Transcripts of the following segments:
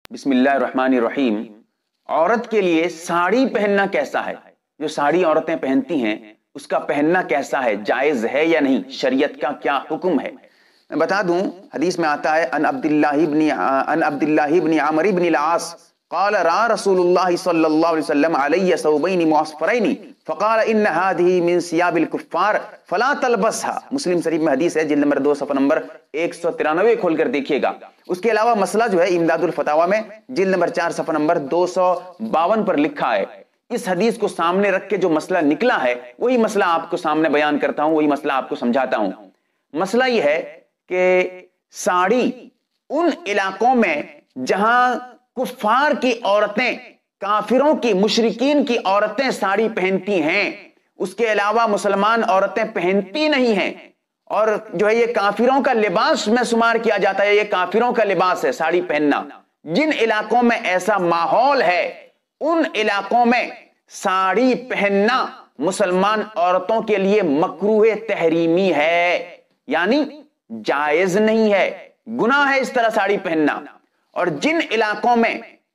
بسم اللہ الرحمن الرحیم۔ عورت کے لیے ساڑی پہننا کیسا ہے؟ جو ساڑی عورتیں پہنتی ہیں اس کا پہننا کیسا ہے، جائز ہے یا نہیں، شریعت کا کیا حکم ہے؟ میں بتا دوں، حدیث میں آتا ہے ان عبداللہ ابن عمرو بن العاص قال را رسول اللہ صلی اللہ علیہ وسلم علی ثوبین معصفرین فقال ان هذه من ثياب الكفار فلا تلبسها۔ مسلم شریف میں حدیث ہے، جلد نمبر 2 صفحہ نمبر 193 کھول کر دیکھیے گا۔ اس کے علاوہ مسئلہ جو ہے امداد الفتاوی میں جلد نمبر 4 صفحہ نمبر 252 پر لکھا ہے۔ اس حدیث کو سامنے رکھ کے جو مسئلہ نکلا ہے وہی مسئلہ آپ کو سامنے بیان کرتا ہوں، وہی مسئلہ آپ کو سمجھاتا ہوں۔ مسئلہ یہ ہے کہ ساڑی ان علاقوں میں جہاں کفار کی عورتیں، کافروں کی، مشرکین کی عورتیں ساڑی پہنتی ہیں، اس کے علاوہ مسلمان عورتیں پہنتی نہیں ہیں، اور جو ہے یہ کافروں کا لباس میں شمار کیا جاتا ہے، یہ کافروں کا لباس ہے ساڑی پہننا۔ جن علاقوں میں ایسا ماحول ہے ان علاقوں میں ساڑی پہننا مسلمان عورتوں کے لیے مکروہ تحریمی ہے، یعنی جائز نہیں ہے، گناہ ہے اس طرح ساڑی پہننا۔ اور جن علاقوں میں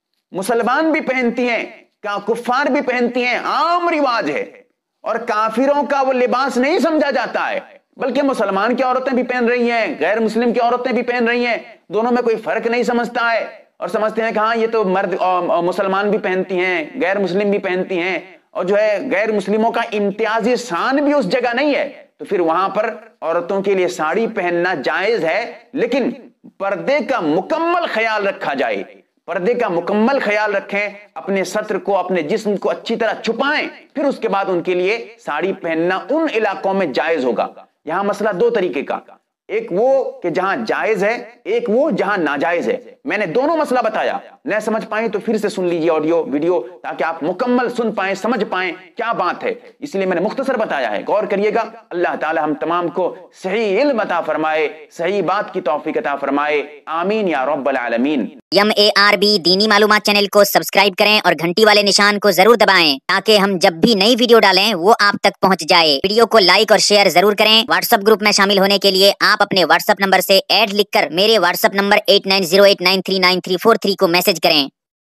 مسلمان بھی پہنتی ہیں، کفار بھی پہنتی ہیں، عام رواج ہے، اور کافروں کا وہ لباس نہیں سمجھا جاتا ہے، بلکہ مسلمان کی عورتیں بھی پہن رہی ہیں، غیر مسلم کی عورتیں بھی پہن رہی ہیں، دونوں میں کوئی فرق نہیں سمجھتا ہے، اور سمجھتے ہیں کہ ہاں یہ تو مرد مسلمان بھی پہنتی ہیں، غیر مسلم بھی پہنتی ہیں، اور جو ہے غیر مسلموں کا امتیازی شان بھی اس جگہ نہیں ہے، تو پھر وہاں پر عورتوں کے لیے ساڑی پہننا جائز ہے، لیکن پردے کا مکمل خیال رکھا جائے، پردے کا مکمل خیال رکھیں، اپنے ستر کو، اپنے جسم کو اچھی طرح چھپائیں، پھر اس کے بعد ان کے لیے ساڑی پہننا ان علاقوں میں جائز ہوگا۔ یہاں مسئلہ دو طریقے کا، ایک وہ کہ جہاں جائز ہے، ایک وہ جہاں ناجائز ہے۔ میں نے دونوں مسئلہ بتایا، نہ سمجھ پائیں تو پھر سے سن لیجیے آڈیو ویڈیو، تاکہ آپ مکمل سن پائیں، سمجھ پائیں کیا بات ہے، اس لیے میں نے مختصر بتایا ہے، غور کریے گا۔ اللہ تعالی ہم تمام کو صحیح علم عطا فرمائے، صحیح بات کی توفیق عطا فرمائے، آمین یا رب العالمین۔ MARB دینی معلومات چینل کو سبسکرائب کریں اور گھنٹی والے نشان کو ضرور دبائیں تاکہ ہم جب بھی نئی ویڈیو ڈالیں وہ آپ تک پہنچ جائے۔ ویڈیو کو لائک اور شیئر ضرور کریں۔ واٹس ایپ گروپ میں شامل ہونے کے لیے آپ اپنے واٹس ایپ نمبر سے ایڈ لکھ کر میرے واٹس ایپ نمبر 8908939343 کو میسج کریں۔